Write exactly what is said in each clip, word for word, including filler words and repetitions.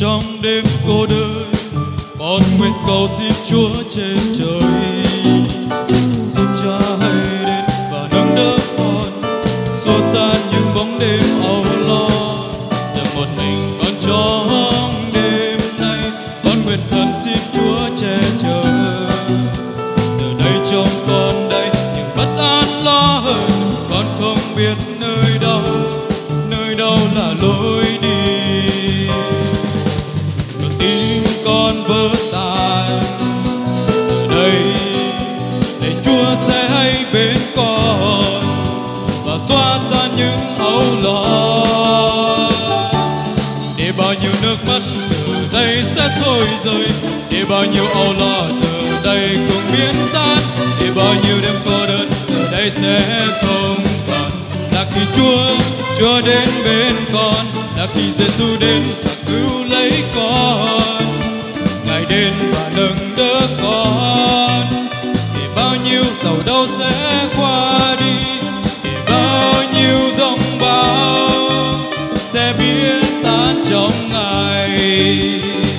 trong đêm cô đơn, con nguyện cầu xin Chúa trên trời, xin Cha hãy đến và nâng đỡ con, xua tan những bóng đêm âu lo. Giờ một mình con trong đêm nay, con nguyện khẩn xin Chúa che chở. Giờ đây trong con đây những bất an lo hờn, con không biết nơi đâu, nơi đâu là lối đi. Rồi tim con vỡ tan, giờ đây để Chúa sẽ hay bên con và xóa tan những âu lo. Để bao nhiêu nước mắt giờ đây sẽ thôi rơi, để bao nhiêu âu lo giờ đây cũng biến tan, để bao nhiêu đêm cô đơn giờ đây sẽ không còn. Là khi Chúa Chúa đến bên con, là khi Giêsu đến và cứu lấy con, Ngài đến và nâng đỡ con. Để bao nhiêu sầu đau sẽ qua đi, để bao nhiêu giông bão sẽ biến tan trong Ngài.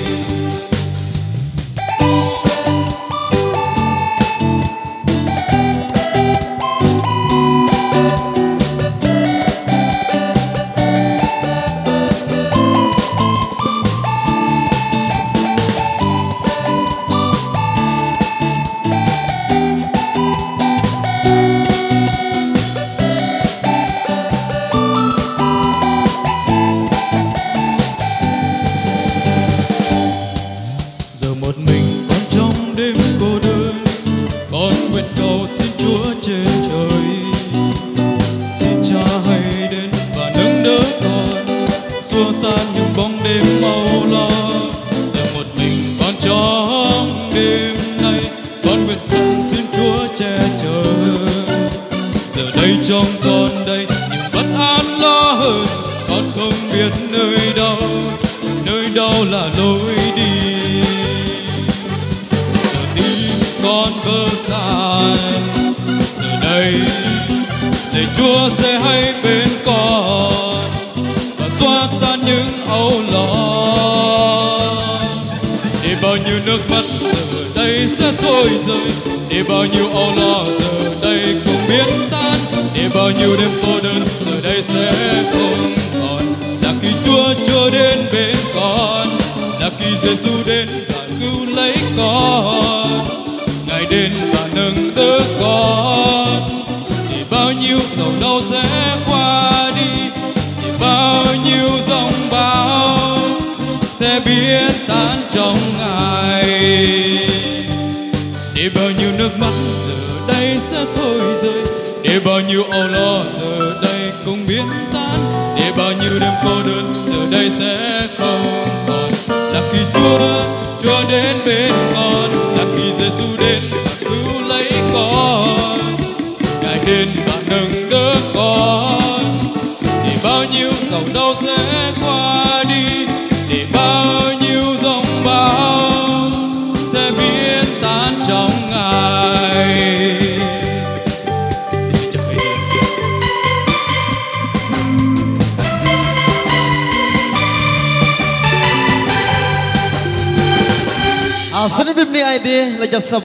Trong con đây những bất an lo hờn, con không biết nơi đâu, nơi đâu là lối đi. Giờ tim con vỡ tan, giờ đây để Chúa sẽ hay bên con và xóa tan những âu lo. Để bao nhiêu nước mắt giờ đây sẽ thôi rơi, để bao nhiêu âu lo giờ đây cũng biến tan, để bao nhiêu đêm cô đơn giờ đây sẽ không còn. Là khi Chúa Chúa đến bên con, là khi Giêsu đến và cứu lấy con, Ngài đến và nâng đỡ con. Để bao nhiêu sầu đau sẽ qua đi, để bao nhiêu giông bão sẽ biến tan trong Ngài. Để bao nhiêu nước mắt giờ đây sẽ thôi rơi, để bao nhiêu âu lo giờ đây cũng biến tan, để bao nhiêu đêm cô đơn giờ đây sẽ không còn. Là khi Chúa Chúa đến bên con, là khi Giêsu đến và cứu lấy con, Ngài đến và nâng đỡ con. Để bao nhiêu sầu đau sẽ qua đi, để bao nhiêu giông bão sẽ biến tan trong Ngài. Asal ni bimni ai di, lajak